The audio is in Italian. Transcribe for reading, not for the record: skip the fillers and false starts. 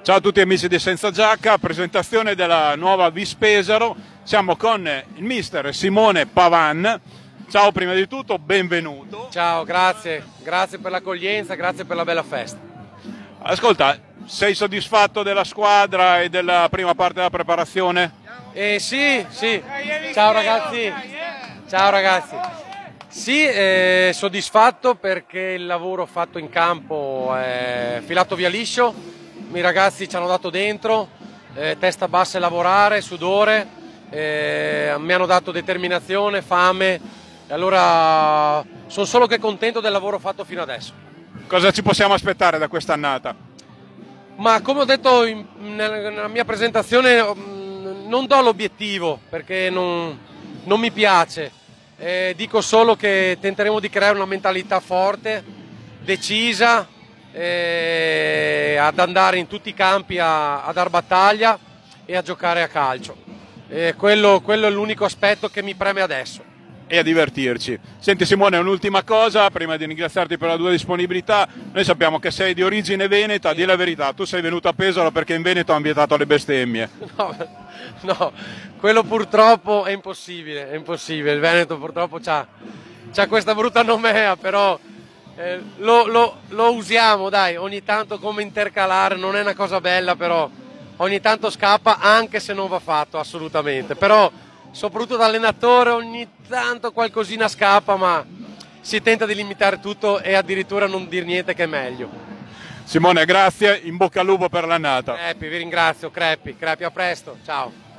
Ciao a tutti amici di Senza Giacca, presentazione della nuova Vispesaro. Siamo con il mister Simone Pavan. Ciao, prima di tutto, benvenuto. Ciao, grazie per l'accoglienza, grazie per la bella festa. Ascolta, sei soddisfatto della squadra e della prima parte della preparazione? Sì. Ciao ragazzi. Sì, soddisfatto perché il lavoro fatto in campo è filato via liscio. I ragazzi ci hanno dato dentro, testa bassa e lavorare, sudore, mi hanno dato determinazione, fame, e allora sono solo che contento del lavoro fatto fino adesso. Cosa ci possiamo aspettare da quest'annata? Ma come ho detto nella mia presentazione, non do l'obiettivo perché non mi piace, dico solo che tenteremo di creare una mentalità forte, decisa, ad andare in tutti i campi a dar battaglia e a giocare a calcio. Quello è l'unico aspetto che mi preme adesso. E a divertirci. Senti Simone, un'ultima cosa, prima di ringraziarti per la tua disponibilità. Noi sappiamo che sei di origine veneta, di la verità, tu sei venuto a Pesaro perché in Veneto hanno vietato le bestemmie. No, quello purtroppo è impossibile, il Veneto purtroppo c'ha questa brutta nomea, però lo usiamo, dai, ogni tanto come intercalare, non è una cosa bella, però ogni tanto scappa, anche se non va fatto assolutamente, però soprattutto da allenatore ogni tanto qualcosina scappa, ma si tenta di limitare tutto e addirittura non dir niente che è meglio. Simone, grazie, in bocca al lupo per l'annata. Vi ringrazio, crepi, a presto, ciao.